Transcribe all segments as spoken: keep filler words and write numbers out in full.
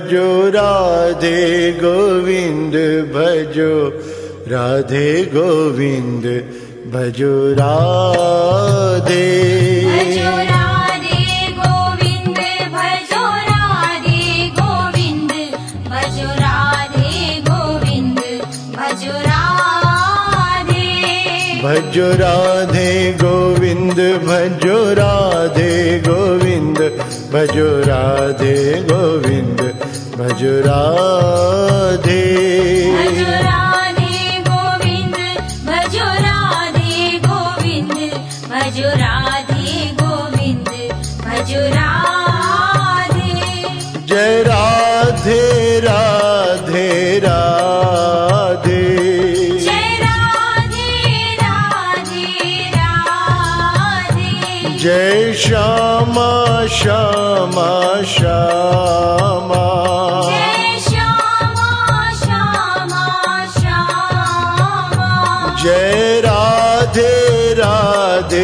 भजो राधे गोविंद भजो राधे गोविंद भजो राधे। भजो राधे गोविंद भजो राधे गोविंद भजो राधे गोविंद भजो राधे। भजो राधे गोविंद भजो राधे गोविंद भजो राधे गोविंद भजो राधे। भजो राधे गोविंद भजो राधे गोविंद भजो राधे गोविंद भजो राधे। जय राधे राधे राधे। जय राधे राधे राधे। जय श्यामा श्यामा श्यामा। जय श्यामा श्यामा श्यामा। जय राधे राधे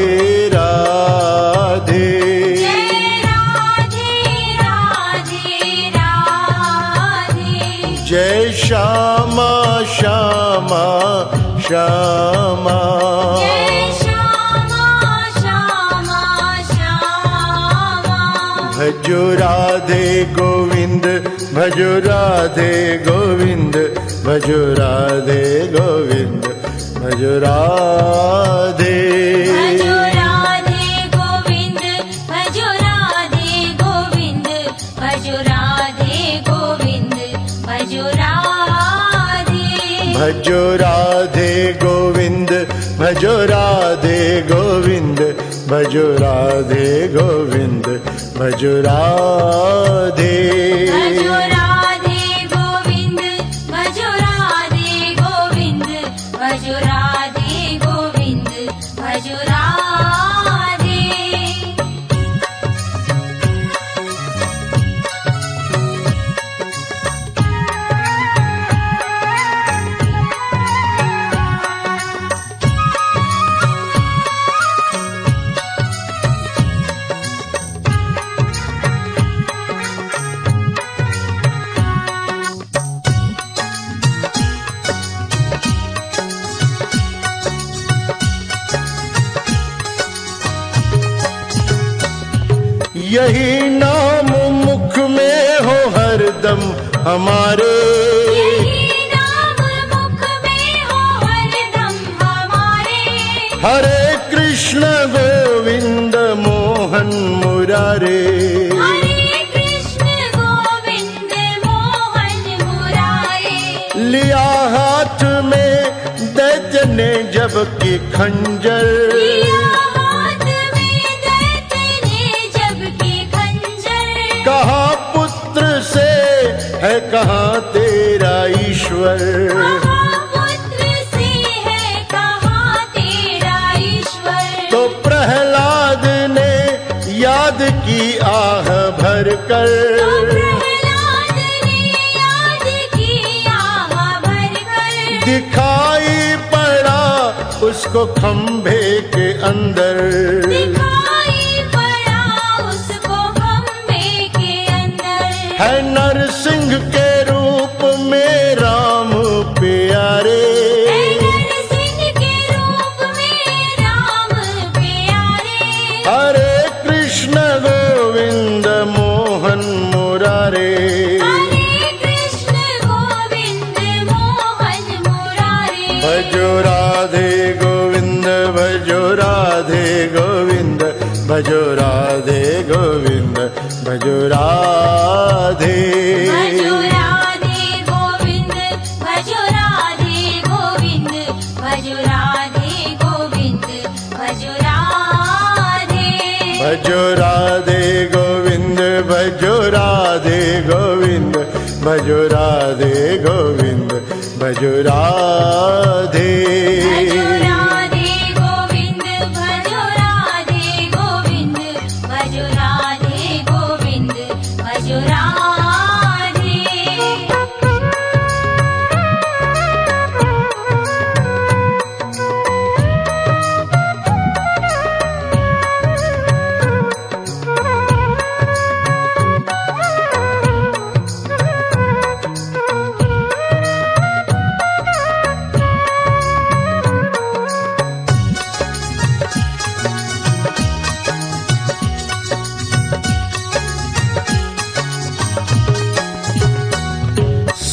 राधे। जय राधे राधे राधे। जय श्यामा श्यामा श्यामा। जय श्यामा श्यामा श्यामा। भजो राधे गोविंद भजो राधे गोविंद भजो राधे गोविंद भजो राधे। भजो राधे गोविंद भजो राधे गोविंद भजो राधे गोविंद भजो राधे। भजो राधे गोविंद भजो राधे गोविंद भजो राधे गोविंद भजो राधे। भजो राधे गोविंद भजो राधे गोविंद भजो राधे गोविंद भजो राधे। यही नाम मुख में हो हरदम हमारे। यही नाम मुख में हो हरदम हमारे। हरे कृष्ण गोविंद मोहन मुरारे। हरे कृष्ण गोविंद मोहन मुरारे। लिया हाथ में दैत्य ने जब की खंजर। लिया हाथ में दैत्य ने जब की खंजर। कहा पुत्र से है कहाँ तेरा ईश्वर। कहाँ पुत्र से है कहाँ तेरा ईश्वर। तो प्रहलाद ने याद की आह भर कर। तो प्रहलाद ने याद की आह भर कर। दिखाई पड़ा उसको खंभे के अंदर। दिखाई पड़ा उसको खंभे के अंदर। है नरसिंह के रूप में राम प्यारे। है नरसिंह के रूप में राम प्यारे। हरे कृष्ण गोविंद मोहन मुरारे। हरे कृष्ण गोविंद मोहन मुरारे। भजो राधे गोविंद भजो राधे गोविंद भजो राधे गोविंद भजो राधे। भजो राधे गोविंद भजो राधे गोविंद भजो राधे गोविंद भजो राधे। भजो राधे गोविंद भजो राधे गोविंद भजो राधे गोविंद भजो राधे। भजो राधे गोविंद भजो राधे गोविंद भजो राधे गोविंद भजो राधे।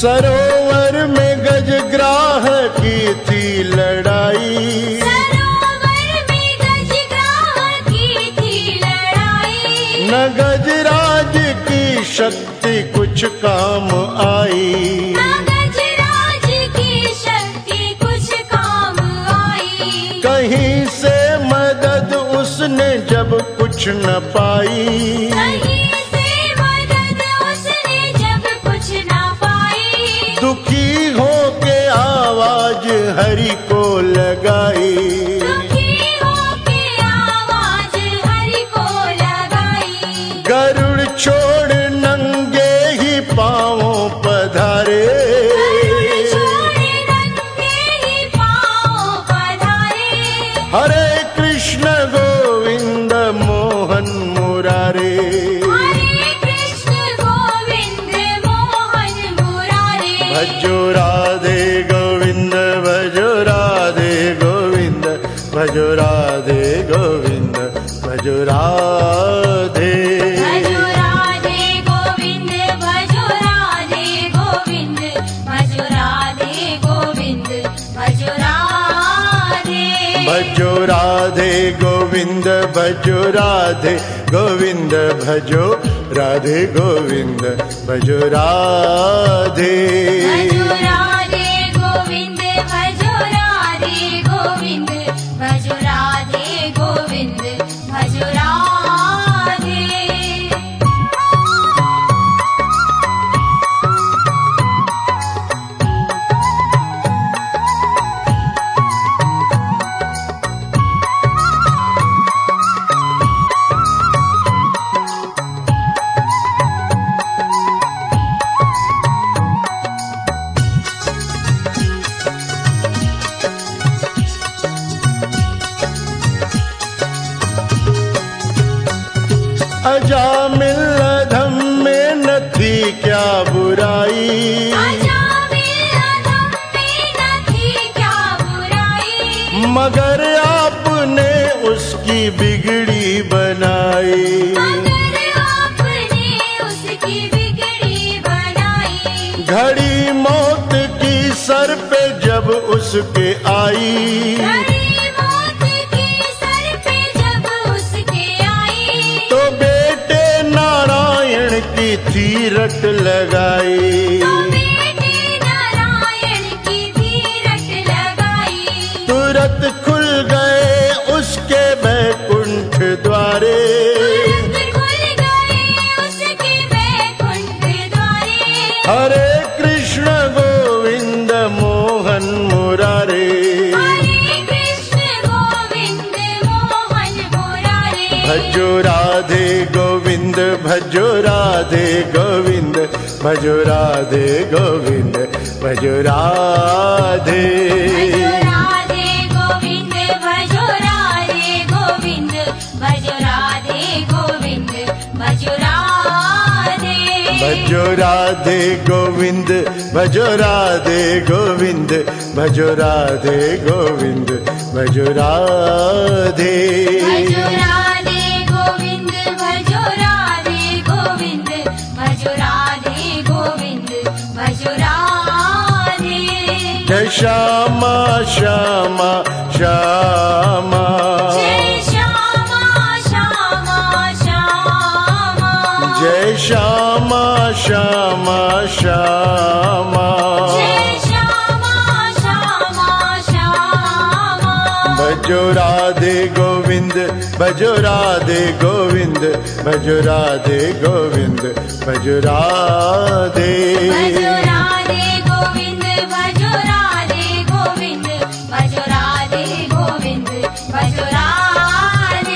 सरोवर में गजग्राह की थी लड़ाई, सरोवर में गजग्राह की थी लड़ाई। न गजराज की शक्ति कुछ काम आई, न गजराज की शक्ति कुछ काम आई। कहीं से मदद उसने जब कुछ न पाई, कहीं से मदद उसने जब कुछ न पाई। दुखी होके आवाज हरि को लगाई, दुखी होके आवाज हरि को लगाई। गरुड़ छोड़ नंगे ही पांवों पधारे, गरुड़ छोड़ नंगे ही पाँव पधारे। हरे कृष्ण गोविंद मोहन मुरारे, हरे कृष्ण गोविंद मोहन मुरारे। भजो राधे गोविंद भजो राधे गोविंद भजो राधे गोविंद भजो राधे। भजो राधे गोविंद भजो राधे गोविंद भजो राधे गोविंद भजो राधे। भजो राधे गोविंद भजो राधे गोविंद भजो राधे गोविंद भजो राधे। भजो राधे गोविंद भजो राधे गोविंद भजो राधे गोविंद भजो राधे। अजामिल अधम में न थी क्या बुराई, अजामिल अधम में न थी क्या बुराई। मगर आपने उसकी बिगड़ी बनाई, मगर आपने उसकी बिगड़ी बनाई। घड़ी मौत की सर पे जब उसके आई, घड़ी मौत की सर पे जब उसके आई। तो बेटे नारायण की थी रट लगाई, तो बेटे नारायण की थी रट लगाई। तुरंत खुल गए उसके बैकुंठ द्वारे, तुरंत खुल गए उसके बैकुंठ द्वारे। हरे कृष्ण गोविंद मोहन मुरारे, हरे कृष्ण गोविंद मोहन मुरारे। भजो राधे गोविंद भजो राधे गोविंद भजो राधे गोविंद भजो राधे। भजो राधे गोविंद भजो राधे गोविंद भजो राधे गोविंद भजो राधे। भजो राधे गोविंद भजो राधे गोविंद भजो राधे गोविंद भजो राधे। भजो राधे गोविंद भजो राधे गोविंद भजो राधे गोविंद भजो राधे। जय श्यामा श्यामा श्यामा, जय श्यामा श्यामा श्यामा। जय श्यामा श्यामा श्यामा। जय श्यामा श्यामा श्यामा। भजो राधे गोविंद भजो राधे गोविंद भजो राधे गोविंद भजो राधे। भजो राधे गोविंद भजो राधे गोविंद भजो राधे गोविंद भजो राधे।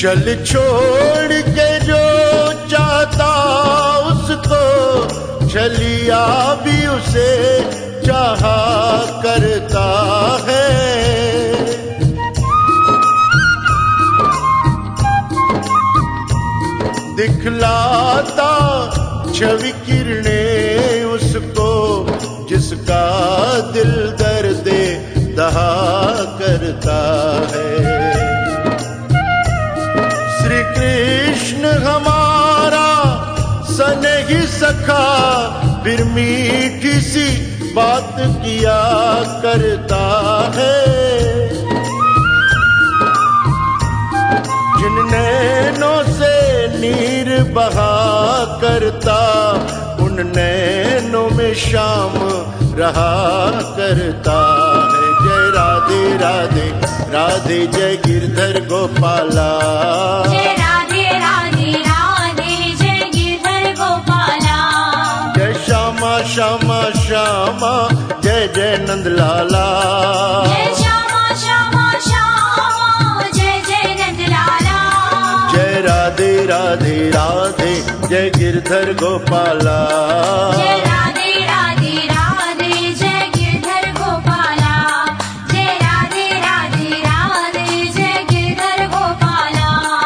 छल छोड़ के जो चाहता उसको छलिया भी उसे चाहा करता है। दिखलाता छवि किरणें उसको जिसका दिल दर्दे दहा करता है। श्री कृष्ण हमारा सनही सखा फिर मीठी सी बात किया करता है। जिन नैनों से नीर बहा करता उन नैनों में शाम रहा करता है। जय राधे राधे राधे जय गिरधर गोपाला। जय राधे राधे राधे जय गिरधर गोपाला। जय श्यामा श्यामा श्यामा जय जय नंदलाला। जय श्यामा श्यामा श्यामा जय जय नंदलाला। जय राधे राधे राधे जय गिरधर गोपाला। जय राधे राधे राधे जय गिरधर गोपाला। जय राधे राधे राधे जय गिरधर गोपाला।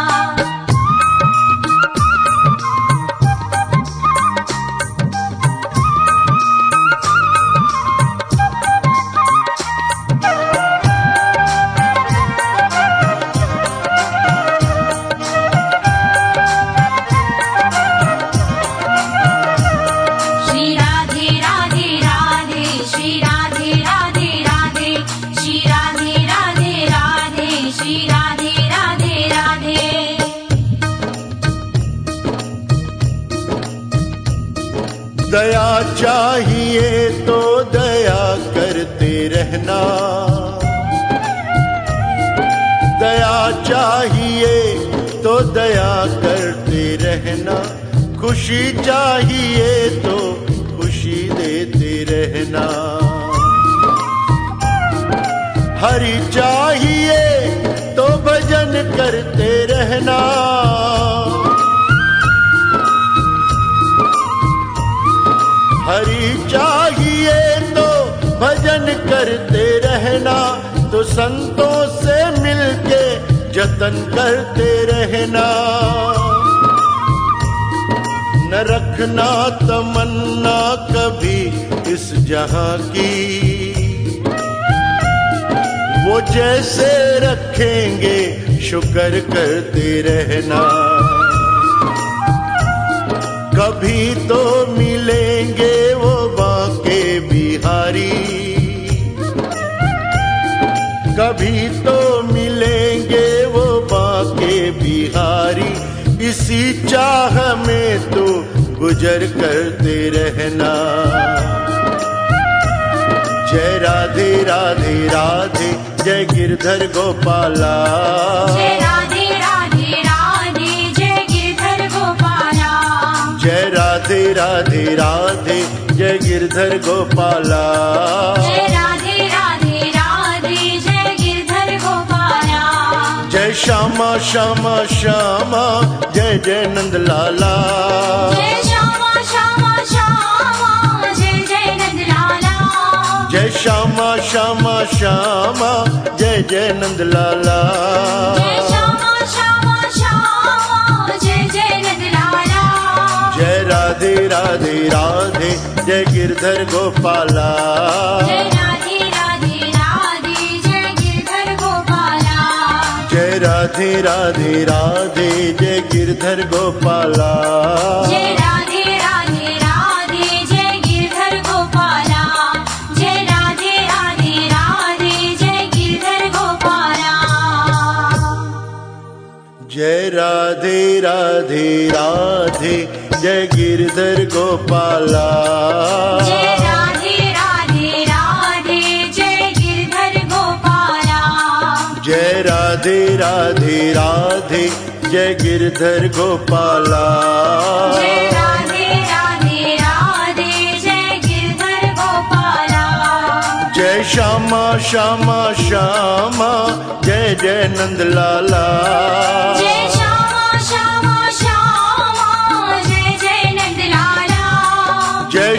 श्री राधे राधे राधे श्री राधे राधे राधे श्री राधे राधे राधे श्री राधे राधे राधे। दया चाहिए तो दया करते रहना। दया चाहिए तो दया करते रहना। खुशी चाहिए तो खुशी देते रहना। हरि चाहिए तो भजन करते रहना। हरि चाहिए तो भजन करते रहना। तो संतों से मिलके जतन करते रहना। न रखना तमन्ना कभी इस जहां की। वो जैसे रखेंगे शुक्र करते रहना। कभी तो मिलेंगे वो बांके बिहारी। कभी तो मिलेंगे वो बांके बिहारी। इसी चाह में तो गुजर करते रहना। जय राधे राधे राधे जय गिरधर गोपाला। जय राधे राधे राधे जय गिरधर गोपाला। जय राधे राधे राधे जय गिरधर गोपाला। जय राधे राधे राधे जय गिरधर गोपाला। जय श्यामा श्यामा श्यामा जय जय नंदलाला। जय श्यामा श्यामा श्यामा जय जय नंदलाला। जय श्यामा श्यामा श्यामा जय जय नंदलाला। जय श्यामा श्यामा श्यामा जय जय नंदलाला। जय राधे राधे राधे जय गिरधर गोपाला। जय राधे राधे राधे जय गिरधर गोपाला। जय राधे राधे राधे जय गिरधर गोपाला। जय राधे राधे राधे जय गिरधर गोपाला। जय राधे राधे राधे जय गिरधर गोपाला। जय राधे राधे राधे जय गिरधर गोपाला। जय राधे राधे राधे जय गिरधर गोपाला। जय राधे राधे राधे जय गिरधर गोपाला। जय राधे राधे राधे जय गिरधर गोपाला। जय श्यामा श्यामा श्यामा जय जय नंदलाला। जय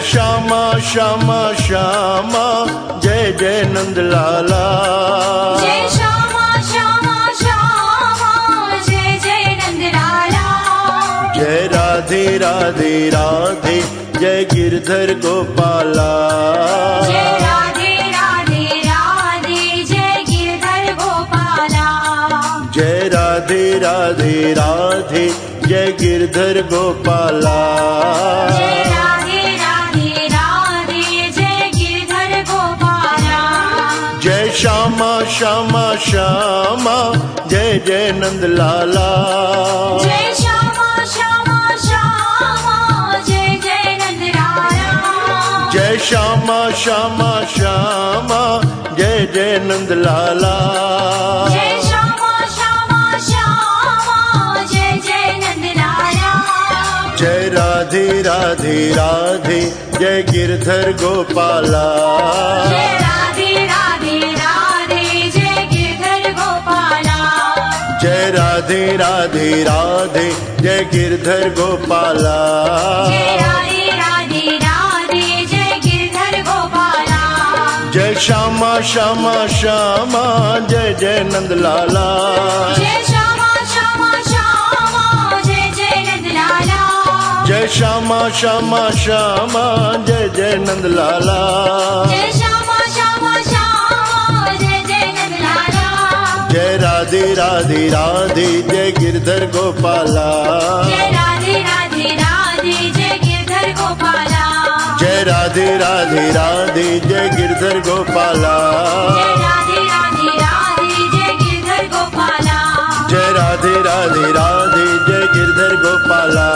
श्यामा श्यामा श्यामा जय जय नंद लाला। जय श्यामा श्यामा श्यामा जय जय नंद लाला। जय राधे राधे राधे जय गिरधर गोपाला। जय राधे राधे राधे जय गिरधर गोपाला। जय राधे राधे राधे जय गिरधर गोपाला। जय राधे राधे राधे जय गिरधर गोपाला। जय श्यामा श्यामा श्यामा जय जय नंद लाला। जय श्यामा श्यामा श्यामा जय जय नंद लाला। जय श्यामा श्यामा श्यामा जय जय नंद लाला। जय श्यामा श्यामा श्यामा जय जय नंद लाला। जय राधे राधे राधे जय गिरधर गोपाला। जय राधे राधे राधे जय गिरधर गोपाला। जय राधे राधे राधे जय गिरधर गोपाला। जय राधे राधे राधे जय गिरधर गोपाला। जय श्यामा श्यामा श्यामा जय जय नंद लाला। जय श्यामा श्यामा श्यामा जय जय नंद लाला। जय श्यामा श्यामा श्यामा जय जय नंद लाला। जय श्यामा श्यामा श्यामा जय जय नंद लाला। जय राधे राधे राधे जय गिरधर गोपाला। जय राधे राधे राधे जय गिरधर गोपाला। जय राधे राधे राधे जय गिरधर गोपाला। जय राधे राधे राधे जय गिरधर गोपाला। जय राधे राधे राधे जय गिरधर गोपाला।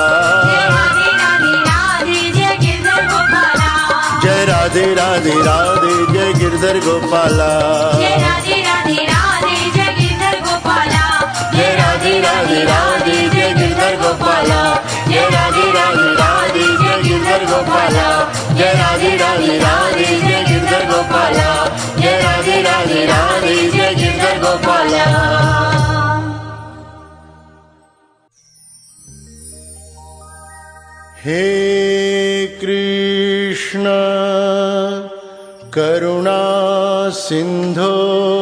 जय राधे राधे राधे जय गिरधर गोपाला। जय राधे राधे राधे जय गिरधर गोपाला। जय राधे राधे राधे जय गिरधर गोपाला। जय राधे राधे राधे जय गिरधर गोपाला। जय राधे राधे राधे जय गिरधर गोपाला। जय राधे राधे राधे जय गिरधर गोपाला। हे कृष्ण करुणा सिंधो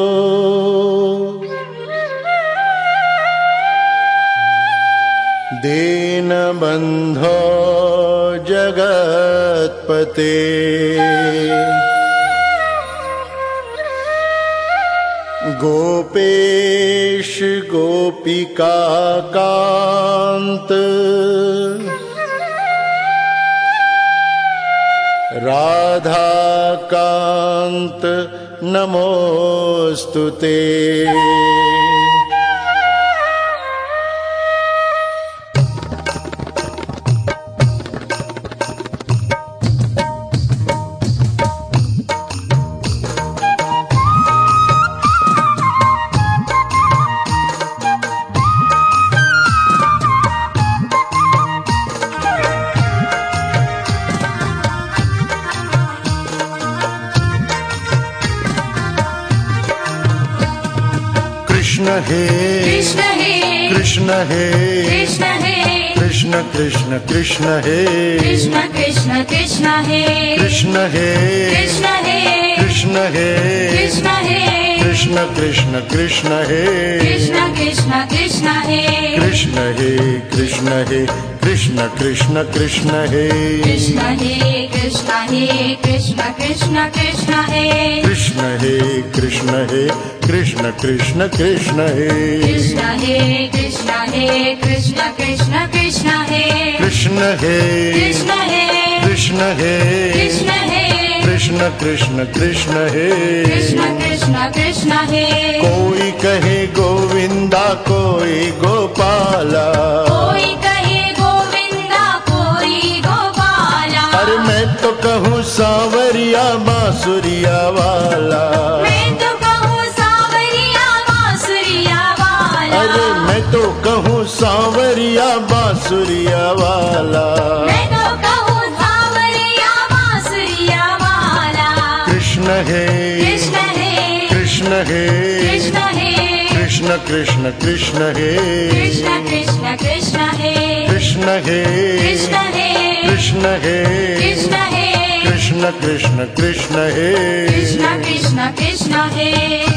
दीनबंधो जगत्पते गोपेश गोपिका कांत राधा कांत नमोस्तुते। कृष्ण हे कृष्ण हे कृष्ण हे कृष्ण हे कृष्ण कृष्ण कृष्ण हे कृष्ण कृष्ण कृष्ण हे कृष्ण हे कृष्ण हे कृष्ण हे कृष्ण हे कृष्ण कृष्ण कृष्ण हे कृष्ण कृष्ण कृष्ण हे कृष्ण हे कृष्ण हे कृष्ण कृष्ण कृष्ण हे कृष्ण हे कृष्ण हे कृष्ण कृष्ण कृष्ण हे कृष्ण हे कृष्ण हे कृष्ण कृष्ण कृष्ण हे कृष्ण हे कृष्ण हे कृष्ण कृष्ण कृष्ण हे कृष्ण हे कृष्ण हे कृष्ण हे कृष्ण हे कृष्ण कृष्ण कृष्ण हे कृष्ण कृष्ण कृष्ण हे कोई कहे गोविंदा कोई गोपाला कोई कहे गोविंदा कोई गोपाला अरे मैं तो कहूँ सांवरिया बांसुरिया वाला मैं तो कहूँ सांवरिया बांसुरिया वाला अरे मैं तो कहूँ सांवरिया बांसुरिया वाला मैं तो कहूँ सांवरिया बांसुरिया वाला कृष्ण हे कृष्ण हे कृष्ण हे कृष्ण हे कृष्ण कृष्ण कृष्ण हे कृष्ण कृष्ण कृष्ण हे कृष्ण हे कृष्ण हे कृष्ण हे कृष्ण हे कृष्ण कृष्ण कृष्ण हे कृष्ण कृष्ण कृष्ण हे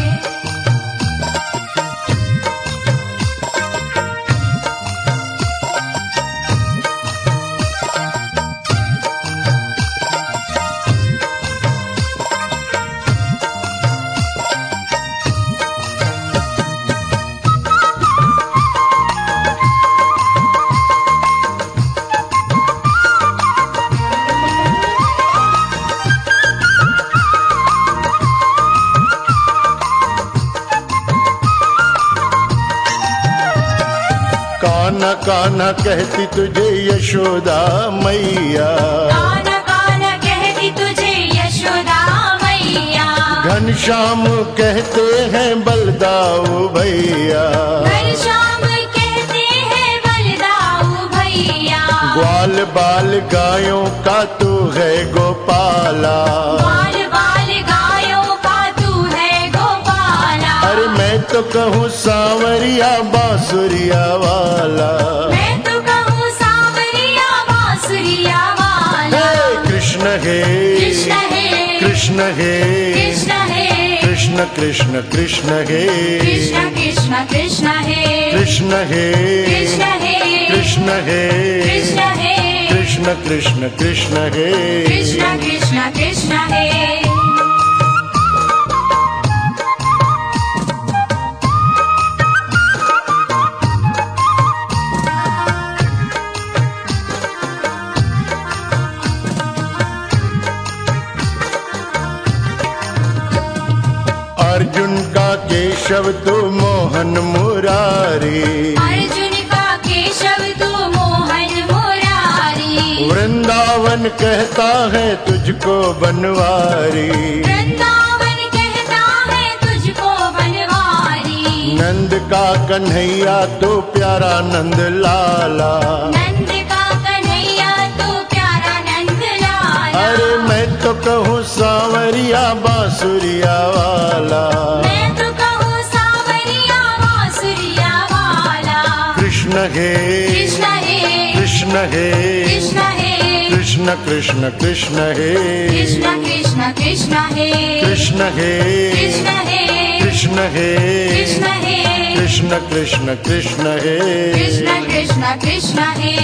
कान्हा कान्हा कहती तुझे यशोदा मैया कान्हा कान्हा कहती तुझे यशोदा मैया घनश्याम कहते हैं बलदाऊ भैया घनश्याम कहते हैं बलदाऊ भैया ग्वाल बाल गायों का तू है गोपाला बाल बाल गायों का तू है गोपाला अरे मैं तो कहूँ सांवरिया बांसुरिया वाला मैं तो कहूँ सांवरिया बांसुरिया वाला हे कृष्ण हे कृष्ण हे कृष्ण हे कृष्ण हे कृष्ण कृष्ण कृष्ण हे कृष्ण कृष्ण कृष्ण हे कृष्ण हे कृष्ण हे कृष्ण हे कृष्ण हे कृष्ण कृष्ण कृष्ण हे कृष्ण कृष्ण कृष्ण हे अर्जुन का केशव तू मोहन मुरारी अर्जुन का केशव तू मोहन मुरारी वृंदावन कहता है तुझको बनवारी वृंदावन कहता है तुझको बनवारी नंद का कन्हैया तो प्यारा नंद लाला नंद का कन्हैया तू प्यारा नंद लाला अरे मैं तो कहूँ सांवरिया बांसुरिया वाला मैं तो कहूँ सांवरिया बांसुरिया वाला कृष्ण हे कृष्ण हे कृष्ण हे कृष्ण हे कृष्ण कृष्ण कृष्ण हे कृष्ण कृष्ण कृष्ण हे कृष्ण हे कृष्ण हे कृष्ण हे कृष्ण हे कृष्ण कृष्ण कृष्ण हे कृष्ण कृष्ण कृष्ण हे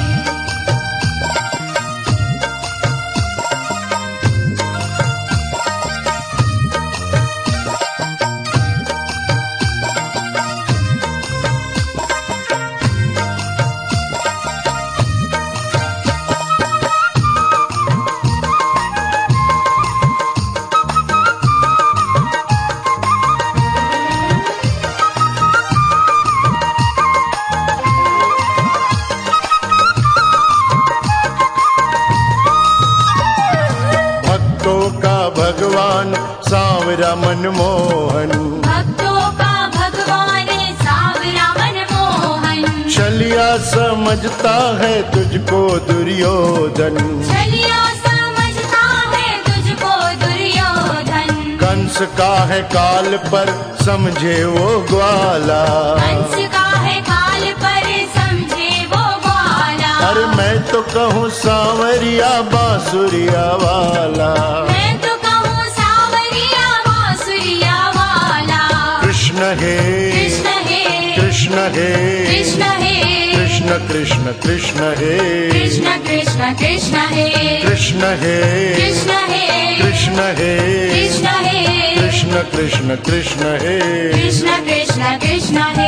भगवान सांवरा मनमोहन भक्तों का भगवान सांवरा मनमोहन छलिया समझता है तुझको दुर्योधन छलिया समझता है तुझको दुर्योधन कंस का है काल पर समझे वो ग्वाला कंस का है काल पर समझे वो ग्वाला अरे मैं तो कहूँ सांवरिया बांसुरिया वाला मैं तो कहूँ सांवरिया बांसुरिया वाला कृष्ण हे कृष्ण हे कृष्ण हे कृष्ण हे कृष्ण कृष्ण कृष्ण हे कृष्ण कृष्ण कृष्ण हे कृष्ण हे कृष्ण हे कृष्ण हे कृष्ण हे कृष्ण कृष्ण कृष्ण हे कृष्ण कृष्ण कृष्ण हे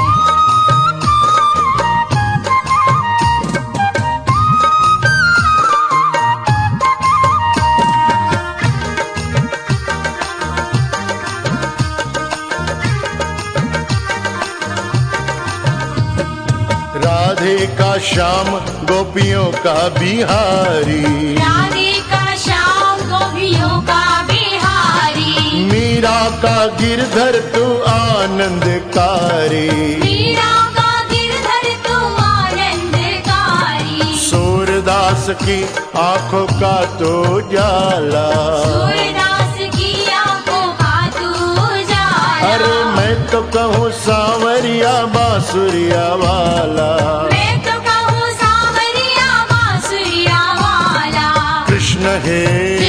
राधे का श्याम गोपियों का बिहारी राधे का श्याम गोपियों का बिहारी मीरा का गिरधर तू आनंदकारी मीरा का गिरधर तू आनंदकारी सूरदास की आंखों का तो जाला सूरदास की आंखों का तू जाला अरे मैं तो कहूँ सांवरिया बांसुरिया वाला मैं तो कहूँ सांवरिया बांसुरिया वाला कृष्ण हे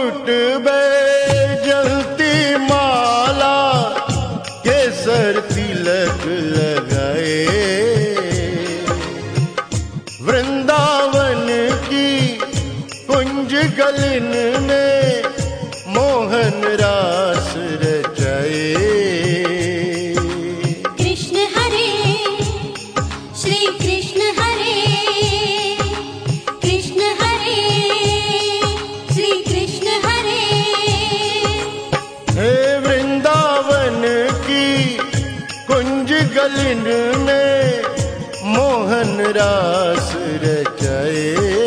मुकुट बैजंती माला केसर तिलक लगाए, वृंदावन की कुंज गलिन में मोहन रास रचाए। कृष्ण हरे श्री कृष्ण हरे, कृष्ण हरे श्री कृष्ण हरे। हे वृंदावन की कुंज गलिन में मोहन रास रचाए,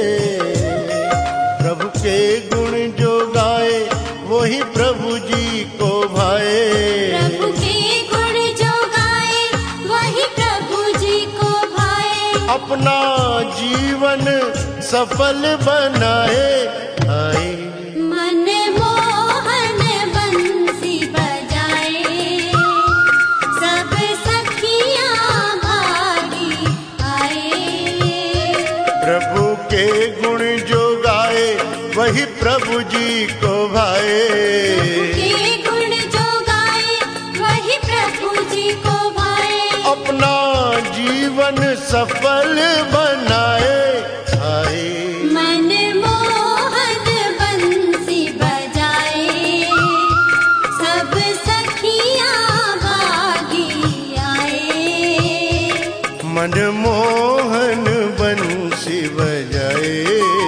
प्रभु के गुण जो गाए वही प्रभु जी को भाए। प्रभु के गुण जो गाए वही प्रभु जी को भाए, अपना जीवन सफल बनाए आए। मन मोहन बंसी बजाए, सब सखियां भागी आए। प्रभु के गुण जो गाए वही प्रभु जी को भाए। के गुण जो गाए वही प्रभु जी को भाए, अपना जीवन सफल बनाए आए। मन मोहन बंसी बजाए, सब सखियां भागी आए। मन मोहन बंसी बजाए,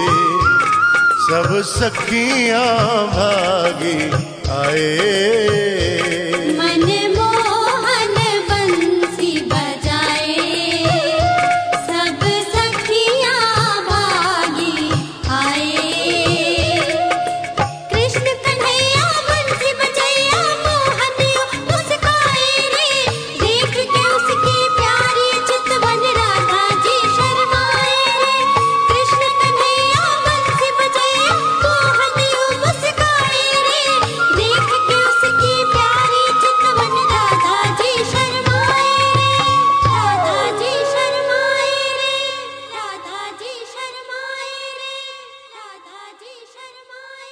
सब सखियां भागी आए। मन मोहन बंसी बजाए, सब सखियां भागी आए। कृष्ण कन्हैया बंसी बजैया, मोहनियो मुस्काए रे, देख के उसकी प्यारी चितवन राधा जी शर्माए रे। कृष्ण कन्हैया बंसी बजैया, मोहनियो मुस्काए रे, देख के उसकी प्यारी चितवन राधा जी शर्माए रे। राधा जी शर्माए रे, राधा जी शर्माए रे, राधा जी शर्माए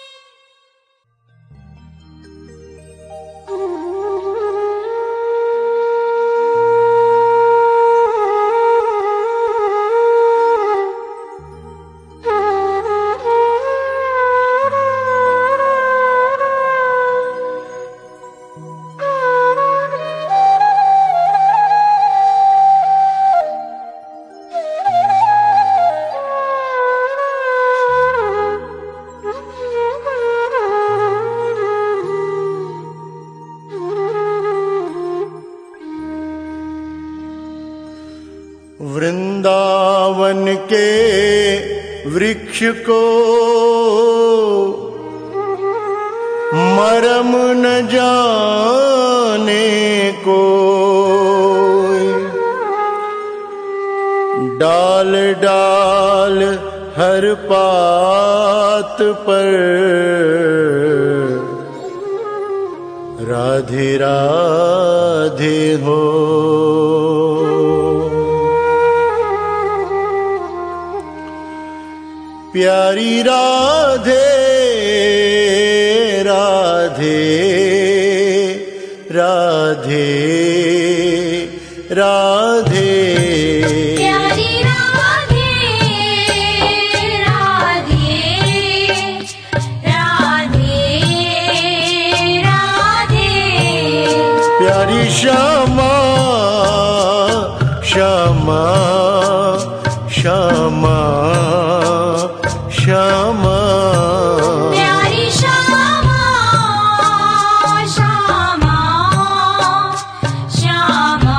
वृंदावन के वृक्ष को मरम न जाने को, डाल डाल हर पात पर राधे राधे हो। प्यारी राधे राधे राधे राधे। प्यारी राधे राधे राधे राधे। प्यारी श्यामा श्यामा श्यामा श्यामा। प्यारी श्यामा श्यामा श्यामा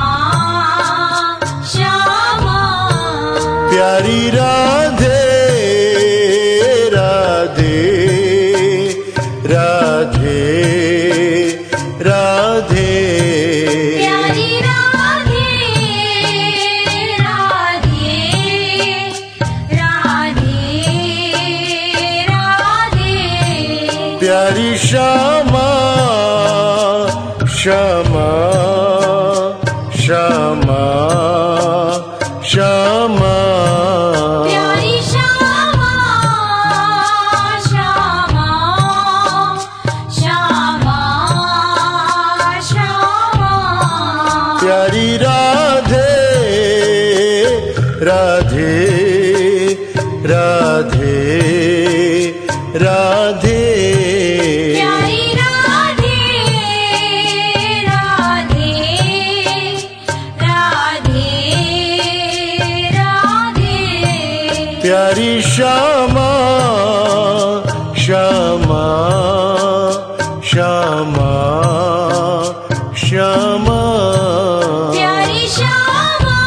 श्यामा। प्यारी राधे राधे राधे राधे। प्यारी राधे राधे राधे राधे। प्यारी श्यामा श्यामा श्यामा श्यामा। प्यारी श्यामा श्यामा प्यारी श्यामा श्यामा श्यामा श्यामा प्यारी श्यामा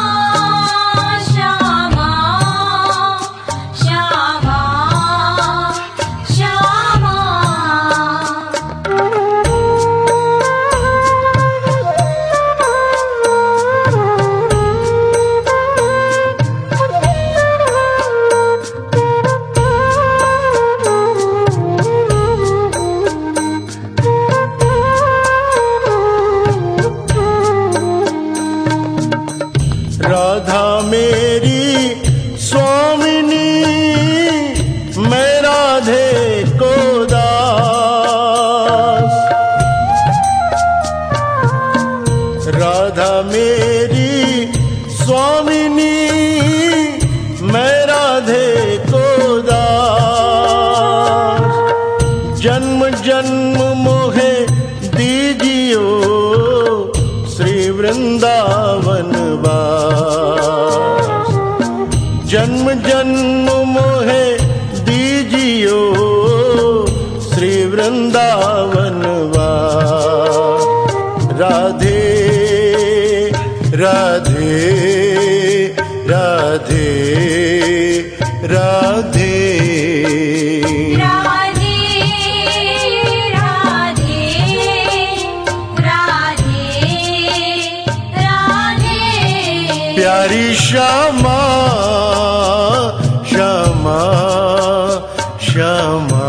श्यामा श्यामा श्यामा राधा मेरी स्वामिनी मैं राधे को दास। राधा मेरी स्वामिनी मैं राधे को दास। जन्म जन्म मोहे दीजियो श्री वृंदावन वास। जन्म जन्म मोहे दीजियो श्री वृंदावन वास। राधे राधे राधे राधे राधे राधे राधे राधे प्यारी श्यामा श्यामा श्यामा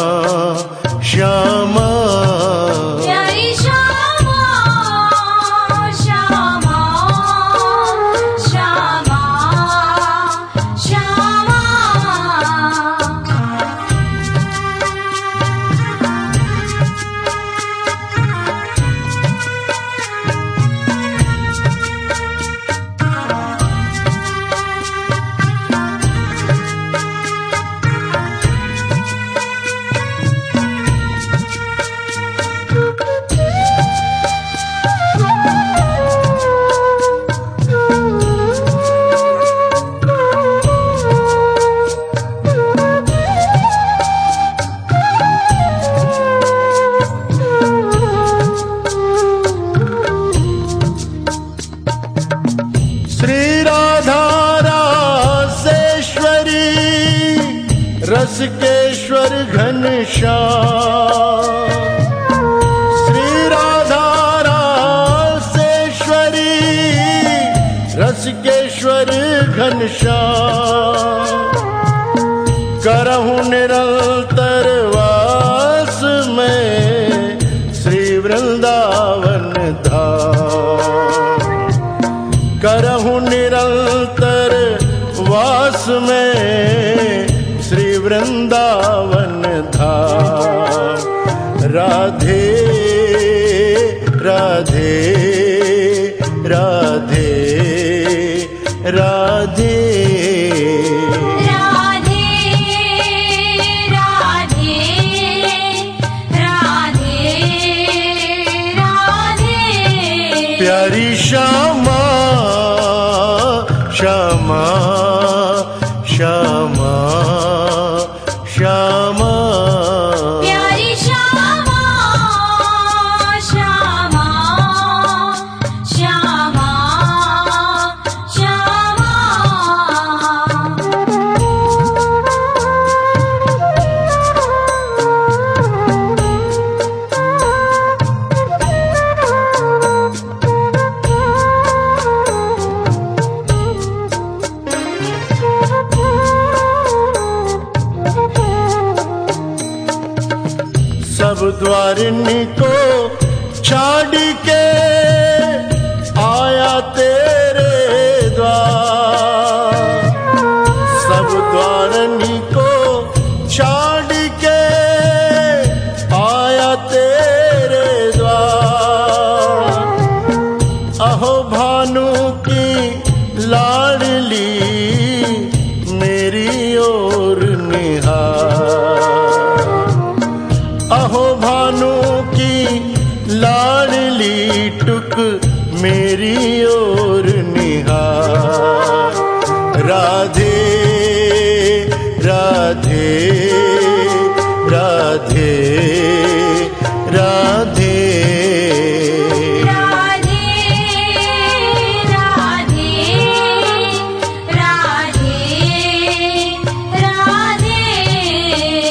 श्यामा प्यारी श्यामा श्यामा श्यामा श्यामा श्री राधा रासेश्वरी रसकेश्वर घनश्याम। श्री राधा रासेश्वरी रसकेश्वर घनश्याम। करहूँ निरंतर वास में श्री वृंदावन धाम। करहूँ निरंतर वास में श्री वृंदावन धाम। राधे राधे राधे राधे राधे राधे राधे राधे प्यारी श्यामा श्यामा श्यामा श्यामा प्यारी श्यामा श्यामा श्यामा श्यामा सब द्वारिणी को छाड़ के आया तेरे द्वार। सब द्वारिणी को छाड़ के आया तेरे द्वार। अहो भानु की लाडली मेरी ओर निहार। अहो भानु की लाडली टुक मेरी ओर निहार। राधे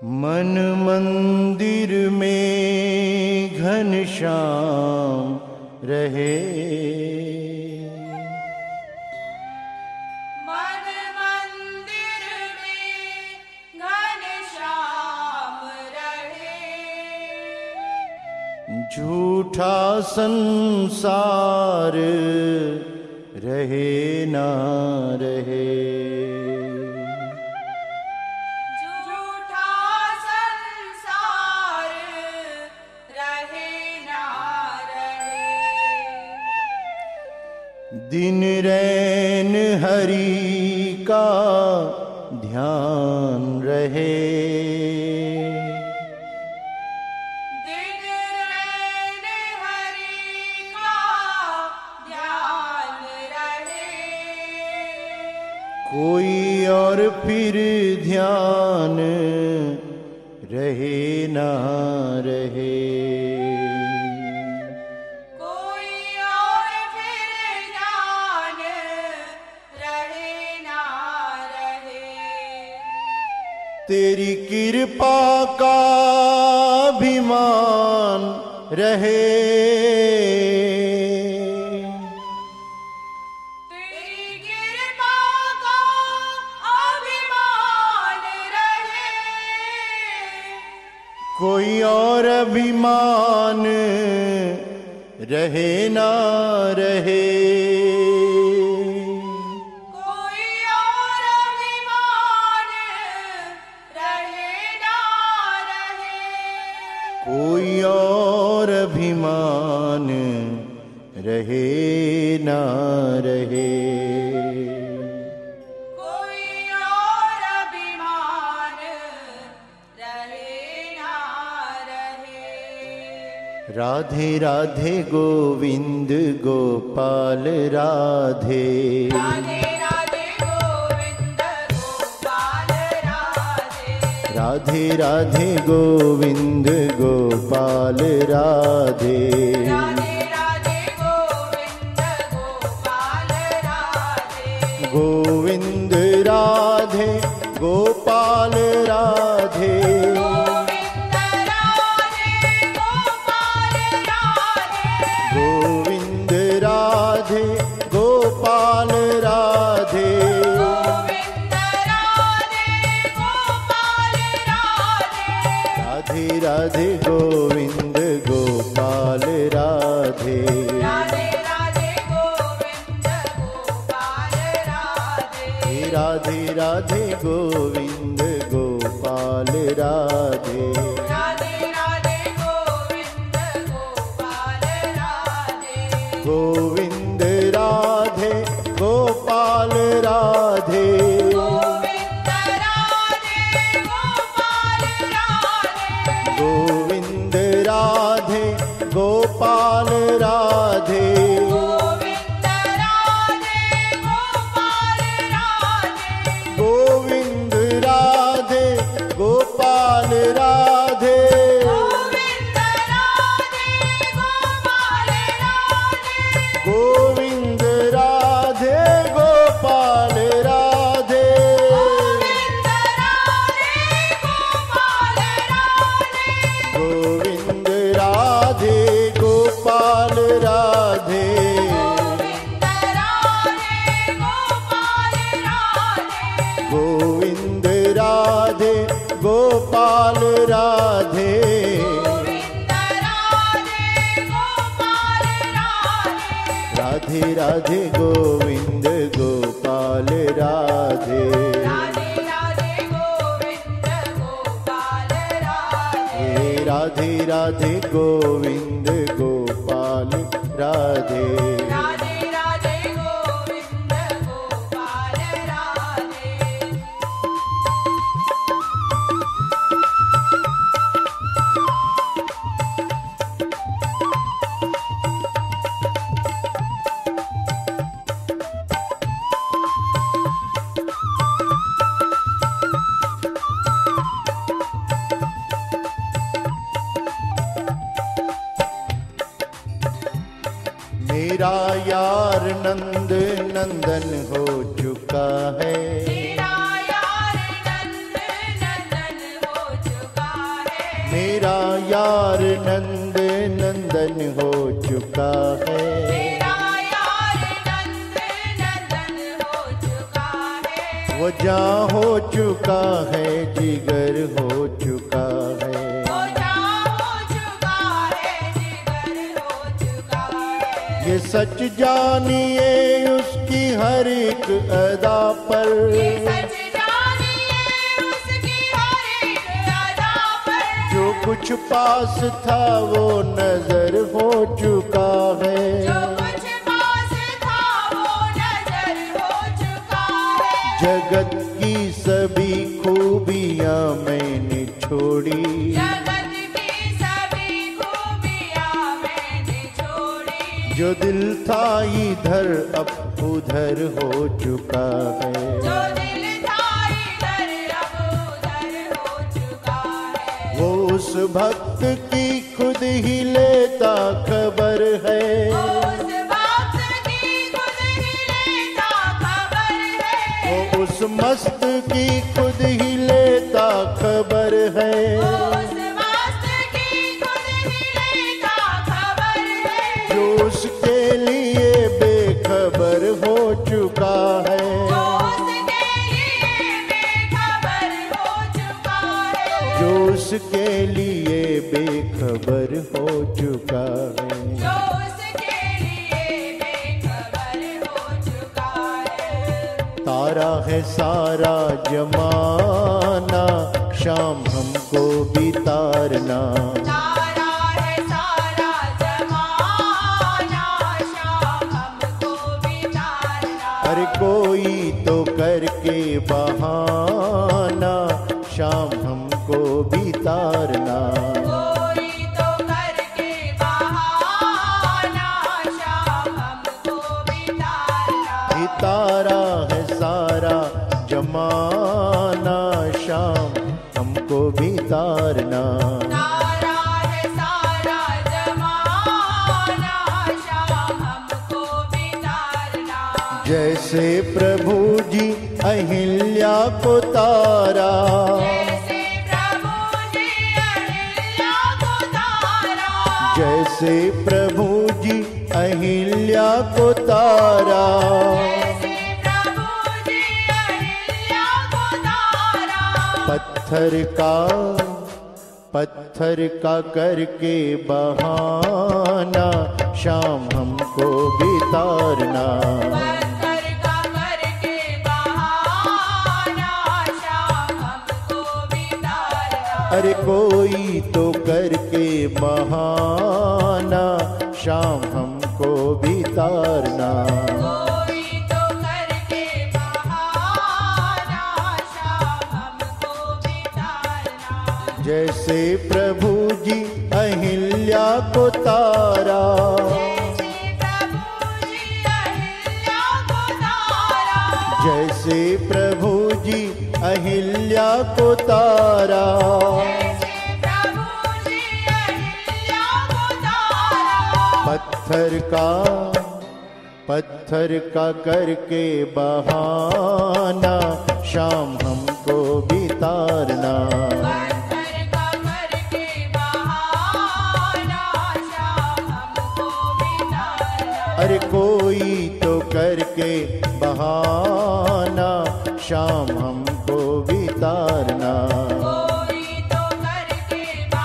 मन मंदिर में घनश्याम रहे, मन मंदिर में घनश्याम रहे, झूठा संसार रहे ना रहे, दिन रैन हरि का ध्यान रहे, दिन रैन हरि का ध्यान रहे, कोई और फिर ध्यान रहे ना रहे, तेरी कृपा का अभिमान रहे, तेरी कृपा का अभिमान रहे, कोई और अभिमान रहे ना रहे, कोई और अभिमान रहे ना रहे, कोई और अभिमान रहे ना रहे। राधे राधे गोविंद गोपाल राधे, राधे राधे गोविंद गोपाल राधे, राधे राधे गोविंद गोपाल राधे, राधे राधे गोविंद गोपाल राधे, गोविंद राधे गोपाल राधे, गोविंद राधे गोपाल राधे, गोविंद राधे गोपाल राधे, गोविंद राधे गोपाल राधे, राधे राधे गोविंद गोपाल राधे, राधे राधे गोविंद गोपाल राधे, राधे राधे गोविंद गोपाल राधे, राधे राधे गोविंद गोपाल राधे, गोविंद राधे गोपाल राधे, गोविंद राधे गोपाल राधे, गोविंद राधे गोपाल राधे, गोविंद राधे गोपाल राधे, गोविंद राधे गोपाल राधे, गोविंद राधे गोपाल राधे, गोविंद राधे गोपाल राधे, गोविंद राधे गोपाल राधे, गोविंद राधे गोपाल राधे, गोविंद राधे गोपाल राधे, गोविंद राधे गोपाल राधे, गोविंद राधे गोपाल राधे, राधे राधे गोविंद गोपाल राधे, राधे राधे गोविंद गोपाल राधे, मेरा यार नंद नंदन हो चुका है, मेरा यार नंद नंदन हो यार नंद नंदन हो चुका है, मेरा यार नंद नंदन हो चुका है, वो जान हो चुका है, जिगर हो चुका है, वो जान हो चुका है, जिगर हो चुका है। ये सच जानिए उसकी हर एक अदा पर, ये सच जानिए उसकी हर एक अदा पर, जो कुछ पास था वो नजर हो चुका है, जो कुछ पास था वो नजर हो चुका है। जगत की सभी खूबियां मैंने छोड़ी, जगत की सभी खूबियां मैंने छोड़ी, जो दिल था इधर अब उधर हो चुका है, जो दिल था इधर अब उधर हो चुका है। वो उस भक्त की खुद ही लेता खबर है, उस वक्त की खुद ही लेता खबर है, वो उस मस्त की खुद ही लेता खबर है, उस वक्त की खुद ही लेता खबर है, जो उसके लिए बेखबर हो चुका है, जो उसके लिए बेखबर हो चुका है, जो उसके लिए बेखबर हो चुका है। जो उसके लिए बेखबर हो चुका है। तारा है सारा जमाना, शाम हमको भी तारना, तारा है सारा जमाना, शाम हमको भी तारना। हर कोई तो करके बहाना, शाम हमको भी तारना, कोई तो करके बहाना, शाम हमको भी तारना। ये तारा है सारा जमाना, शाम हमको भी तारना, तारा है सारा जमाना, शाम हमको भी तारना। जैसे प्रभु जी अहिल्या को तारा, जैसे प्रभु जी अहिल्या को तारा, जैसे प्रभु जी अहिल्या को तारा, जैसे प्रभु जी अहिल्या को तारा। पत्थर का पत्थर का करके बहाना, शाम हमको भी तारना, पत्थर का करके बहाना, शाम हमको भी तारना। अरे कोई तो करके बहाना, शाम हमको भी तारना, कोई तो करके बहाना, शाम हमको भी तारना। जैसे प्रभु जी अहिल्या को तारा, जैसे प्रभु जी अहिल्या को तारा, जैसे प्रभु जी अहिल्या को तारा, जैसे प्रभु जी अहिल्या को तारा। पत्थर का पत्थर का करके बहाना, शाम हमको भी तारना, पत्थर का करके बहाना, शाम हमको भी तारना। अरे कोई तो करके बहाना, शाम हमको भी तारना, कोई तो करके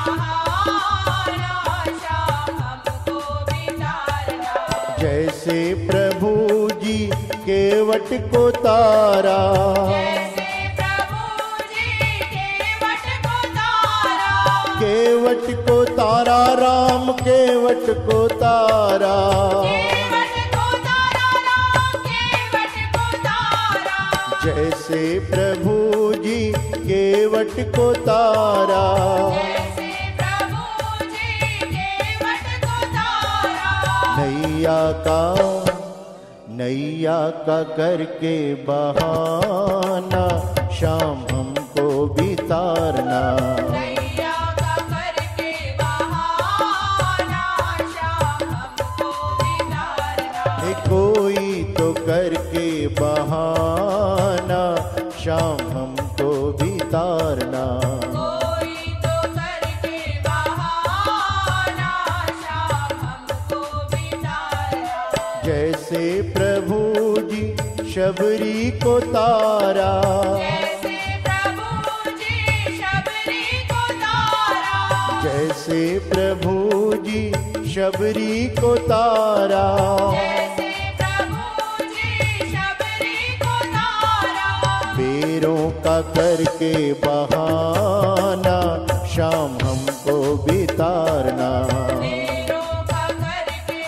बहाना, शाम हमको भी तारना। जैसे प्रभु जी केवट को तारा, जैसे प्रभु जी केवट को तारा, केवट को तारा, राम केवट को तारा, केवट को तारा, राम केवट को तारा। जैसे प्रभु जी केवट को तारा, जैसे प्रभु जी केवट को तारा। नैया का नैया का करके बहाना, शाम हमको भी तारना, नैया का करके बहाना, शाम हमको भी तारना। ए कोई तो करके बहाना, शाम हमको भी तारना, कोई तो करके बहाना, शबरी को तारा, जैसे प्रभु जी शबरी को तारा, जैसे प्रभु जी शबरी को तारा, जैसे प्रभु जी शबरी को तारा, बेरों का करके बहाना शाम हमको भी तारना, बेरों का करके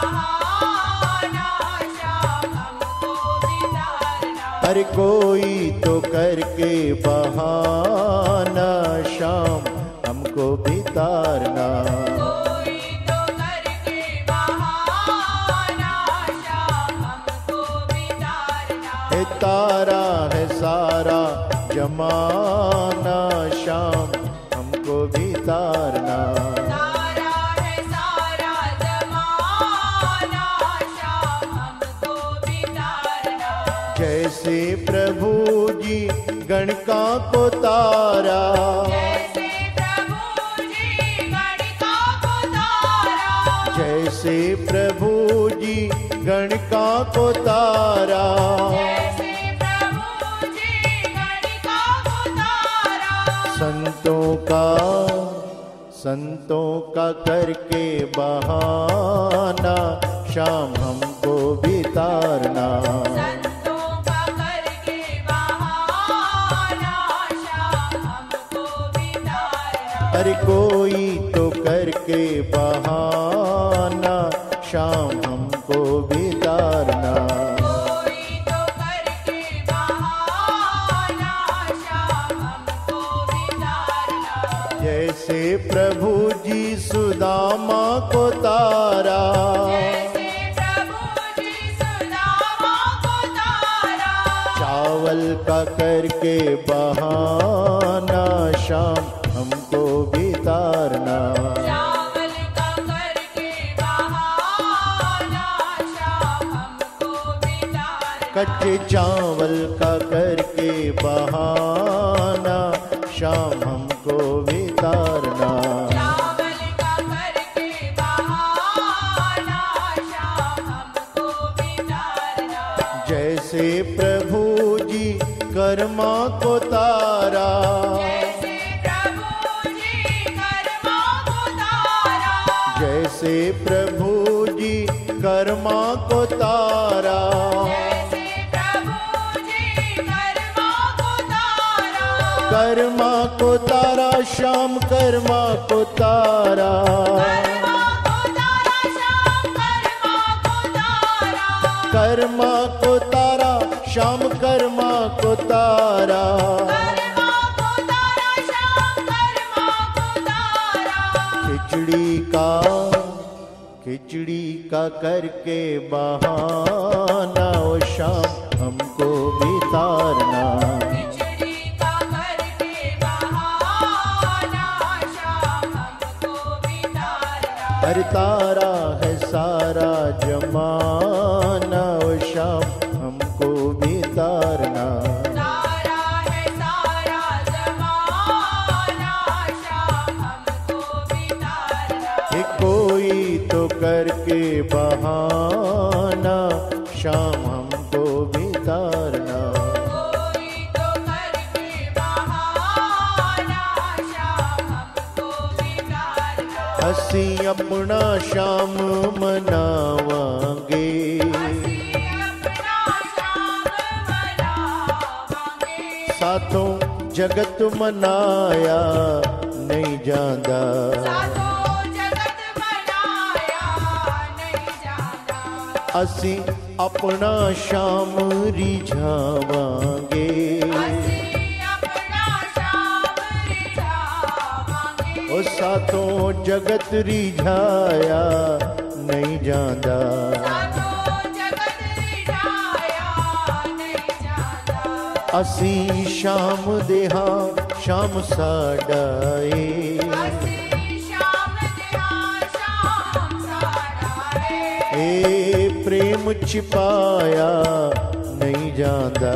बहाना शाम हमको भी तारना, हर कोई तो करके बहाना शाम हमको भी तारना, कोई तो करके बहाना शाम हमको भी तारना, है तारा है सारा जमाना शाम हमको भी तारना, तारा है सारा जमाना शाम हमको भी तारना, जैसे प्रभु जी गणका को तारा, जैसे प्रभु जी गणका को तारा, जैसे प्रभु जी गणका को तारा, जैसे प्रभु जी गणका को तारा, संतों का संतों का करके बहाना शाम हमको भी तारना, संतों का करके बहाना शाम हमको भी तारना, हर कोई तो करके बहाना शाम हमको भी तारना, कोई तो करके बहाना शाम हमको भी तारना, जैसे प्रभु जी सुदामा को तारा, जैसे प्रभु जी सुदामा को तारा, चावल का करके बहाना शाम हमको भी तारना, चावल का करके बहाना शाम हमको भी तारना, कच्चे चावल का करके बहाना शाम हमको भी तारना, चावल का करके बहाना शाम हमको भी तारना, जैसे प्रभु जी कर्मा को तारा, जैसे प्रभु जी कर्मा को तारा, जैसे प्रभु जी कर्मा को तारा, जैसे प्रभु जी कर्मा को तारा, कर्मा को तारा शाम कर्मा को तारा, कर्मा को तारा शाम कर्मा को तारा, कर्मा को तारा शाम कर्मा को तारा, कर्मा को तारा शाम कर्मा को तारा, खिचड़ी का खिचड़ी का करके बहाना ओ शाम हमको भी तारना, खिचड़ी का करके बहाना शाम हमको भी तारना, हर तारा है सारा जमाना ओ शाम हमको भी तारना, तारा है सारा जमाना शाम हमको भी तारना, ये कोई तो करके बहाना शाम हमको भी तारना, कोई तो करके बहाना शाम हमको भी तारना, असी अपना शाम मनावांगे, ਅਸੀਂ ਆਪਣਾ ਸ਼ਾਮ ਮਨਾਵਾਂਗੇ, साथों जगत मनाया नहीं जाता, ਸਾਥੋਂ ਜਗਤ ਮਨਾਇਆ ਨਹੀਂ ਜਾਂਦਾ, असी अपना शाम रिझावांगे, ਅਸੀਂ ਆਪਣਾ ਸ਼ਾਮ ਰਿਝਾਵਾਂਗੇ, ओ साथों जगत रिझाया नहीं जाता, ਸਾਥੋਂ ਜਗਤ ਰਿਝਾਇਆ ਨਹੀਂ ਜਾਂਦਾ, असी शाम दे हाँ शाम साडा ए, ਅਸੀਂ ਸ਼ਾਮ ਦੇ ਹਾਂ ਸ਼ਾਮ ਸਾਡਾ ਹੈ, ए प्रेम छिपाया नहीं जाता,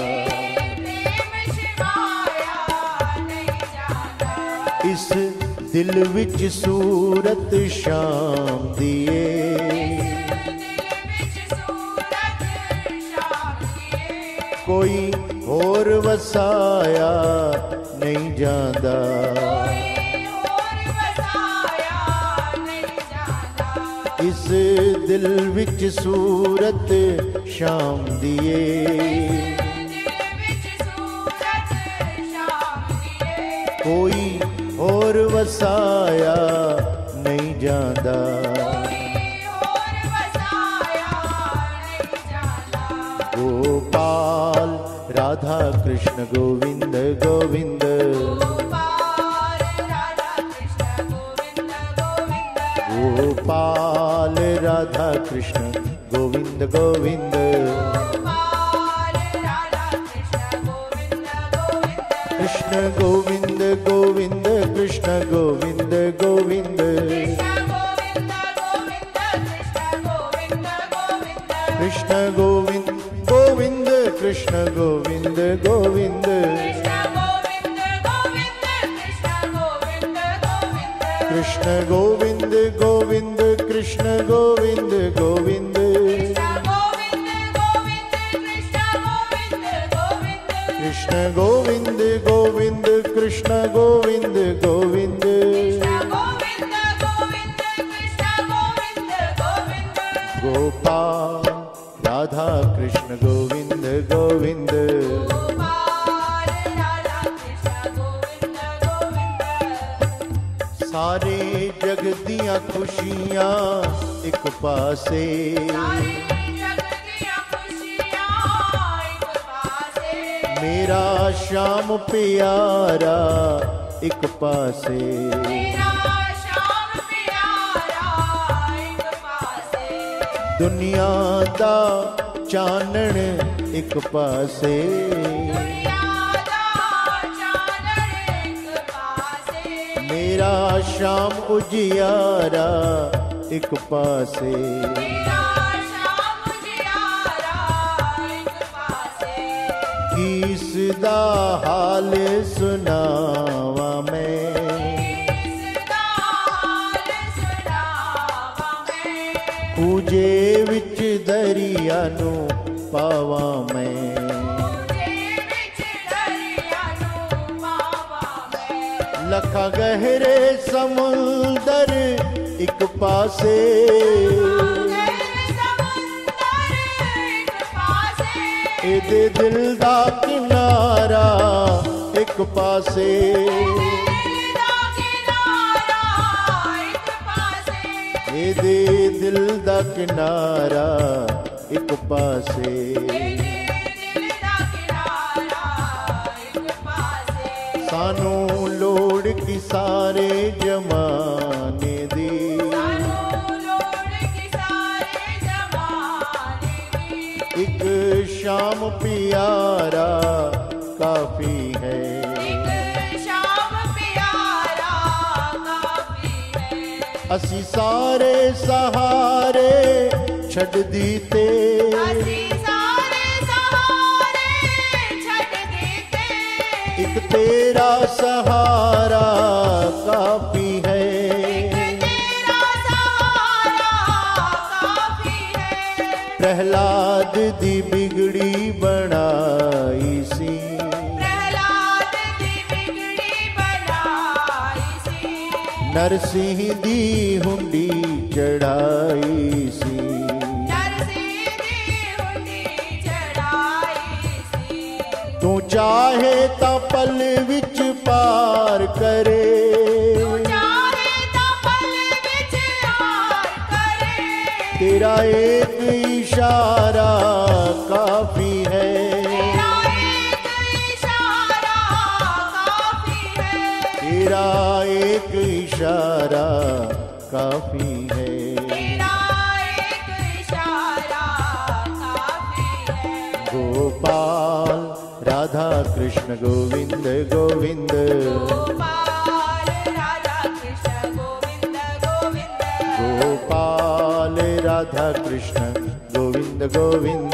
ਪ੍ਰੇਮ ਛਿਪਾਇਆ ਨਹੀਂ ਜਾਂਦਾ, इस दिल विच सूरत शाम दिए, ਦਿਲ ਵਿੱਚ ਸੂਰਤ ਸ਼ਾਮ ਦੀਏ, कोई होर वसाया नहीं जांदा, इस दिल विच सूरत शाम दिए, कोई और वसाया नहीं जांदा, गोपाल राधा कृष्ण गोविंद गोविंद, गोपाल राधा कृष्ण गोविंद गोविंद, कृष्ण गोविंद गोविंद कृष्ण गोविंद गोविंद, कृष्ण गोविंद गोविंद कृष्ण गोविंद गोविंद, कृष्ण गोविंद गोविंद कृष्ण गोविंद गोविंद, कृष्ण गोविंद गोविंद कृष्ण गोविंद गोविंद, गोपाल राधा कृष्ण गोविंद गोविंद, सारे जग दियां खुशियां एक पासे, मेरा श्याम प्यारा एक पासे, दुनिया दा चानण एक पासे, मेरा श्याम उजियारा एक पासे, किस दा हाल सुनावा मैं, पूजे विच दरिया नू पावा मैं, लखा गहरे समुंदर एक पासे, एदे दिल दा किनारा एक पासे, एदे दिल दा किनारा एक पासे, सानू लोड़ की सारे जमाने दी, एक शाम प्यारा काफी है, असी सारे सहारे छड़ दीते, एक तेरा सहारा काफी है, प्रहलाद दी बिगड़ी बनाई सी, नरसिंह दी हुंडी चढ़ाई सी, तू चाहे ता पल विच पार करे, तेरा एक इशारा काफी है, तेरा एक इशारा काफी है, गोपाल राधा कृष्ण गोविंद गोविंद, गोपाल राधा कृष्ण गोविंद गोविंद,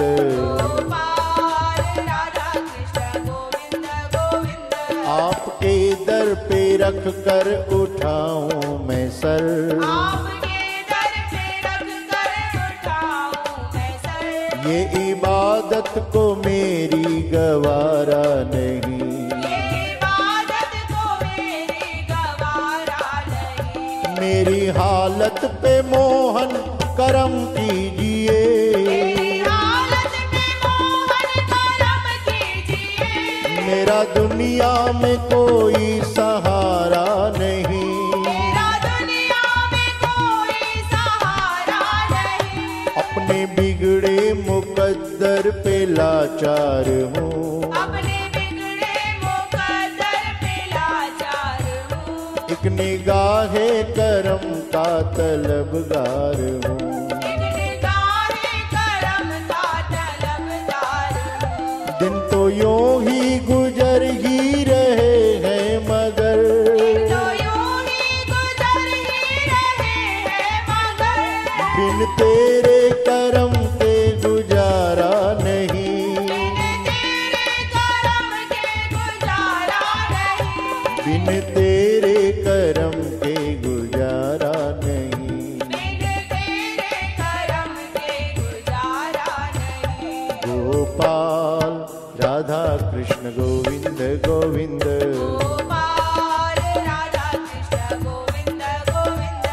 आपके दर पे रख कर उठाऊं मैं सर, ये इबादत को मेरी मेरी हालत पे मोहन करम कीजिए, मेरी हालत पे मोहन करम कीजिए। मेरा दुनिया में कोई सहारा नहीं, मेरा दुनिया में कोई सहारा नहीं। अपने बिगड़े मुकद्दर पे लाचार हूँ, अपने बिगड़े मुकद्दर पे लाचार हूँ। एक निगाहे करम का तलबगार हूँ, एक निगाहे करम का तलबगार हूँ। दिन तो यूं ही गुजर ही रहे हैं मगर, तो यूं ही गुजर ही रहे हैं मगर, बिन तेरे करम के गुजारा नहीं, बिन तेरे करम के गुजारा नहीं। बिन तेरे करम के गुजारा नहीं। बिन तेरे करम के गुजारा नहीं। गोपाल राधा कृष्ण गोविंद गोविंद, गोपाल राधा कृष्ण गोविंद गोविंद,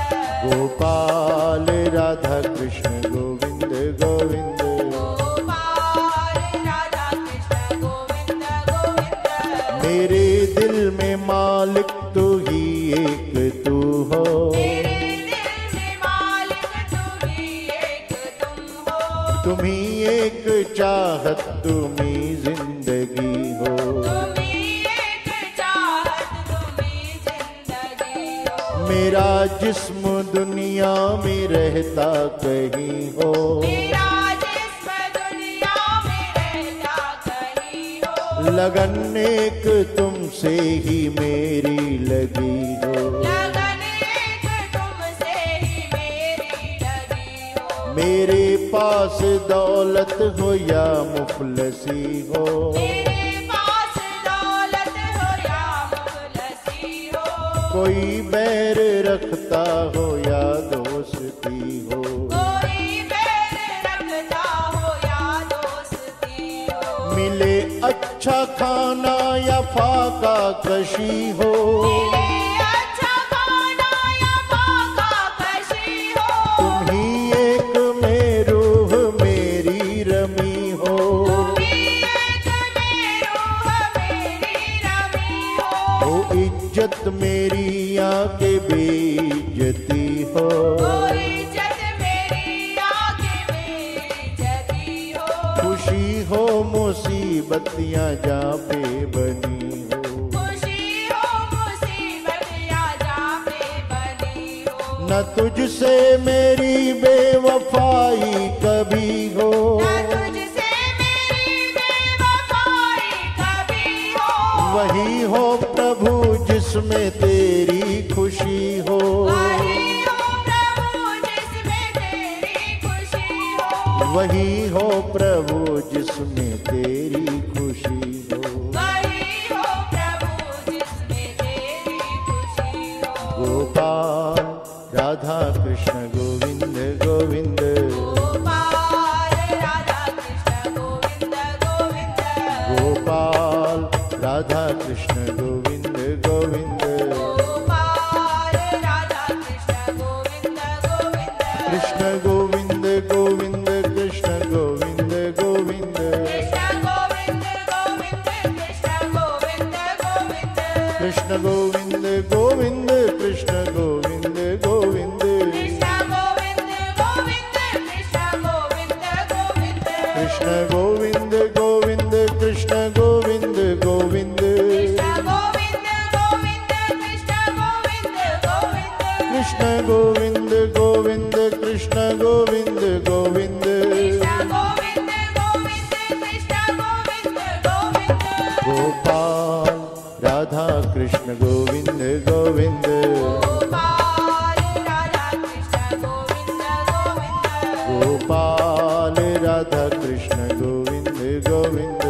गोपाल राधा कृष्ण गोविंद गोविंद। गोपाल राधा कृष्ण गोविंद गोविंद। मेरे दिल में मालिक तू ही एक तू हो, मेरे दिल में मालिक तू ही एक तुम हो। तुम ही एक चाहत तुम ही जिंदगी हो, तुम ही एक चाहत तुम ही जिंदगी हो। मेरा जिस्म दुनिया में रहता कहीं हो, मेरा जिस्म दुनिया में रहता कहीं हो। लगन एक तुमसे ही मेरी लगी हो, लगन एक तुमसे ही मेरी लगी हो। मेरे पास दौलत हो या मुफलसी हो, मेरे पास दौलत हो या मुफलसी हो। कोई बैर रखता हो या दोस्ती हो, कोई बैर रखता हो या दोस्ती हो। मिले अच्छा खाना या फाका कशी हो, मिले अच्छा खाना या फाका कशी हो। तुम ही एक में रूह मेरी रमी हो, तुम ही एक में रूह मेरी रमी हो। वो इज्जत मेरी आके बेइज्जती हो, ओ इज्जत मेरी आगे बेइज्जती हो। खुशी हो मुसीबत या जा पे बनी हो, खुशी हो मुसीबत या जा पे बनी हो। न तुझसे मेरी बेवफाई कभी हो, न तुझसे मेरी बेवफाई कभी हो। वही हो प्रभु जिसमें तेरी खुशी हो, वही हो प्रभु जिसमें तेरी खुशी हो। वही हो प्रभु जिसमें तेरी खुशी हो। वही हो प्रभु जिसमें तेरी खुशी हो। गोपाल राधा कृष्ण गोविंद गोविंद, गोपाल राधा कृष्ण गोविंद गोविंद, गोपाल राधा कृष्ण गोविंद गोविंद, गोपाल राधा कृष्ण गोविंद गोविंद, कृष्ण गोविंद गोविंद कृष्ण गोविंद गोविंद, कृष्ण गोविंद गोविंद कृष्ण गोविंद गोविंद, कृष्ण गोविंद गोविंद कृष्ण गोविंद गोविंद, कृष्ण गोविंद गोविंद कृष्ण गोविंद गोविंद, कृष्ण गोविंद गोविंद कृष्ण गोविंद गोविंद, कृष्ण गोविंद गोविंद कृष्ण गोविंद गोविंद, गोपाल राधा कृष्ण गोविंद गोविंद, गोपाल राधा कृष्ण गोविंद गोविंद,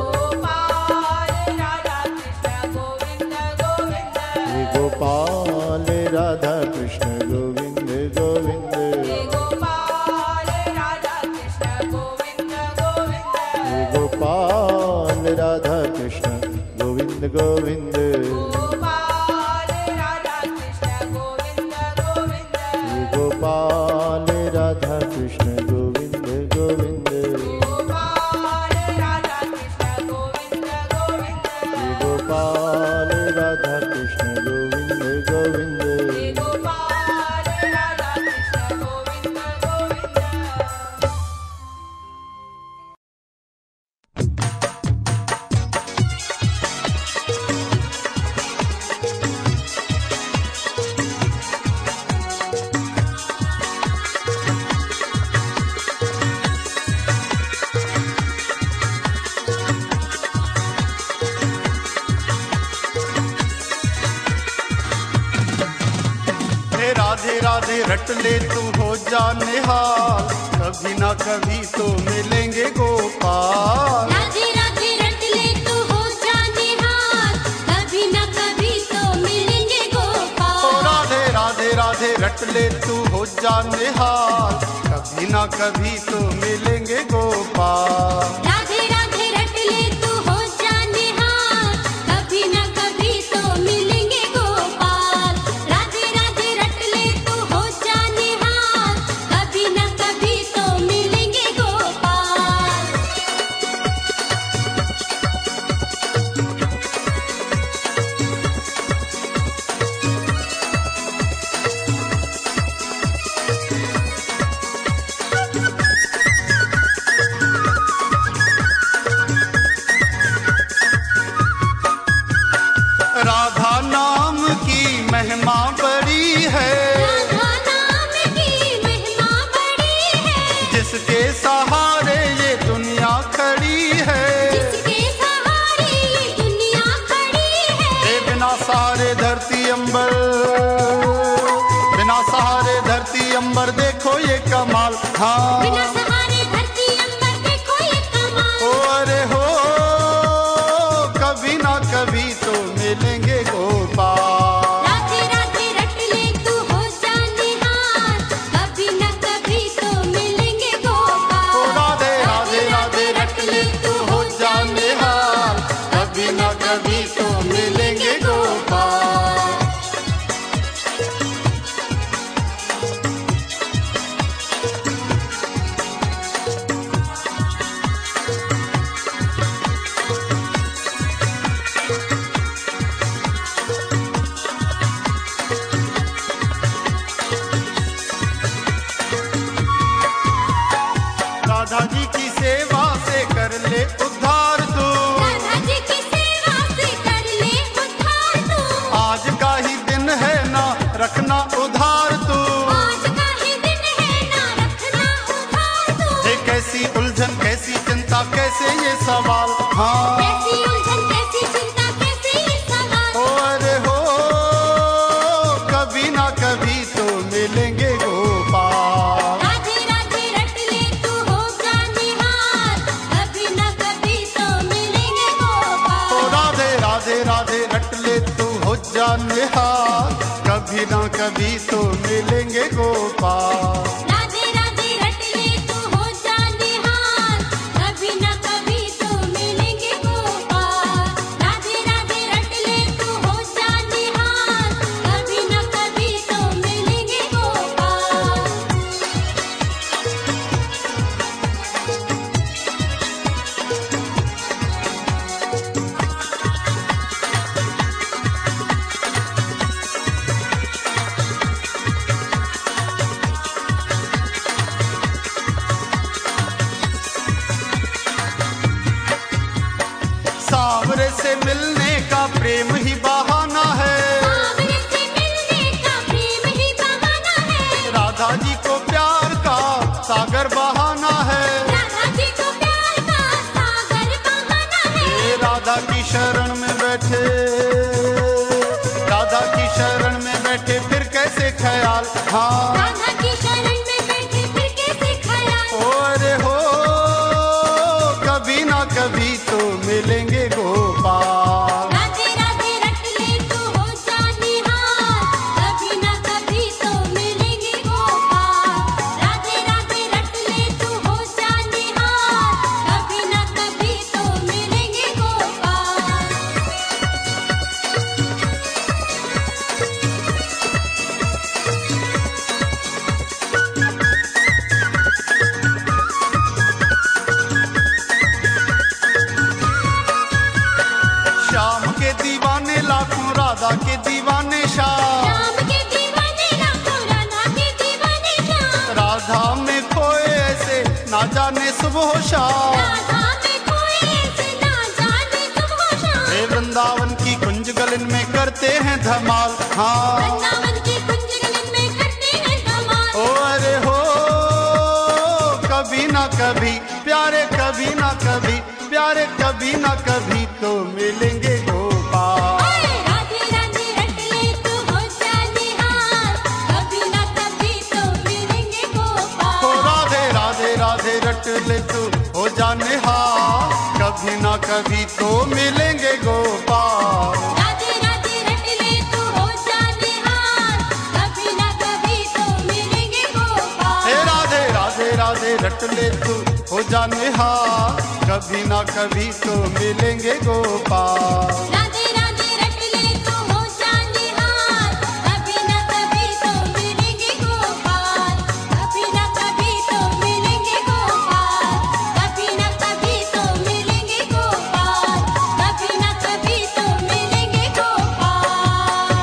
गोपाल राधा कृष्ण गोविंद गोविंद, गोपाल राधा कृष्ण गोविंद गोविंद, गोपाल राधा कृष्ण गोविंद गोविंद, गोपाल राधा कृष्ण गोविंद गोविंद, राधे रट ले तू हो जा निहाल, कभी ना कभी तो मिलेंगे गोपाल। राधे राधे रट ले तू हो जा निहाल, कभी ना कभी तो मिलेंगे गोपाल। ओ राधे राधे राधे रट ले तू हो जा निहाल, कभी ना कभी तो मिलेंगे गोपाल। राधे राधे रट ले तू हो जा निहाल, कभी ना कभी तो मिलेंगे गोपाल। राधे राधे रट ले तू हो जा निहाल, कभी ना कभी तो मिलेंगे गोपाल। राधा नाम की महिमा बड़ी है, राधा नाम की महिमा बड़ी है, जिसके सहारे ये दुनिया खड़ी है। जिसके सहारे ये दुनिया खड़ी है। ए बिना सहारे धरती अंबर, बिना सहारे धरती अंबर देखो ये कमाल। हाँ बिना सहारे धरती अंबर देखो ये कमाल। ओ अरे हो कभी ना कभी तो मिलेंगे गोपाल। राधे राधे रट ले तू हो जा निहाल, कभी ना कभी तो मिलेंगे गोपाल। ओ राधे राधे राधे रट ले तू हो जा निहाल, कभी ना कभी तो मिलेंगे गोपाल। राधा जी की सेवा से कर ले उद्धार तू, राधा जी की सेवा से कर ले उद्धार तू। आज का ही दिन है ना रखना उधार तू। आज का ही दिन है ना रखना उधार तू। ये कैसी उलझन कैसी चिंता कैसे ये सवाल। हाँ कैसी उलझन कैसी चिंता कैसे ये सवाल। ओ अरे हो कभी ना कभी तो मिलेंगे गोपाल। राधे राधे रट ले तू हो जा निहाल, कभी ना कभी तो मिलेंगे गोपाल। ओ राधे राधे राधे रट ले तू हो जा निहाल, कभी ना कभी तो मिलेंगे गोपाल। राधे राधे रट ले तू हो जा निहाल, कभी ना कभी तो मिलेंगे गोपाल। राधे राधे रट ले तू हो जा निहाल, कभी ना कभी तो मिलेंगे गोपाल। सांवरे से मिलने का प्रेम ही बहाना है, सांवरे से मिलने का प्रेम ही बहाना है। राधा जी को प्यार का सागर बहाना है। राधा जी को प्यार का सागर बहाना है। ये राधा की शरण में बैठे, राधा की शरण में बैठे फिर कैसे ख्याल। हाँ राधा की शरण में बैठे फिर कैसे ख्याल। ओ अरे हो कभी ना कभी तो मिलेंगे गोपाल। राधे राधे रट ले तू हो जा निहाल, कभी ना कभी तो मिलेंगे गोपाल। राधे राधे रट ले तू हो जा निहाल, कभी ना कभी तो मिलेंगे गोपाल। श्याम के दीवाने लाखों राधा के दीवाने श्याम, राम के दीवाने लाखों राधा के दीवाने श्याम। राधा में खोए ऐसे ना जाने सुबह शाम। राधा में कोई ऐसे ना जाने सुबह शाम। हे वृंदावन की कुंज गलन में करते हैं धमाल। हाँ वृंदावन की कुंज गलन में करते हैं धमाल। ओ अरे हो कभी ना कभी प्यारे, कभी ना कभी प्यारे, कभी ना कभी तो मिलेंगे गोपाल। राधे राधे रट ले तू हो जा निहाल, कभी ना कभी ना कभी तो मिलेंगे गोपाल। राधे राधे रट ले तू हो जा निहाल, कभी ना कभी तो मिलेंगे गोपाल। हे राधे राधे राधे रट ले तू हो जा निहाल, कभी ना कभी तो मिलेंगे गोपाल। राधे राधे रट ले तू हो जा निहाल, कभी ना कभी तो मिलेंगे गोपाल। कभी ना कभी तो मिलेंगे गोपाल, कभी ना कभी तो मिलेंगे गोपाल, कभी ना कभी तो मिलेंगे गोपाल।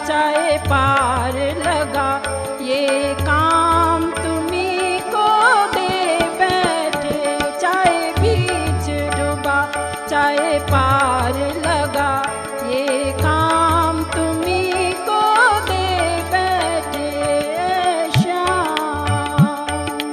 चाहे पार लगा, ये काम तुम्ही को दे बैठे। चाहे बीच डूबा चाहे पार लगा, ये काम तुम्ही को दे बैठे। श्याम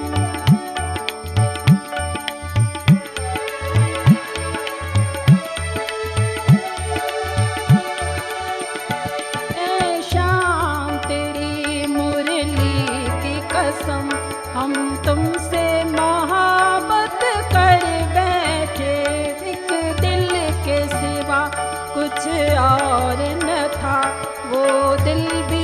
ए श्याम तेरी मुरली की कसम, हम तुमसे मोहब्बत कर बैठे। एक दिल के सिवा कुछ और न था, वो दिल भी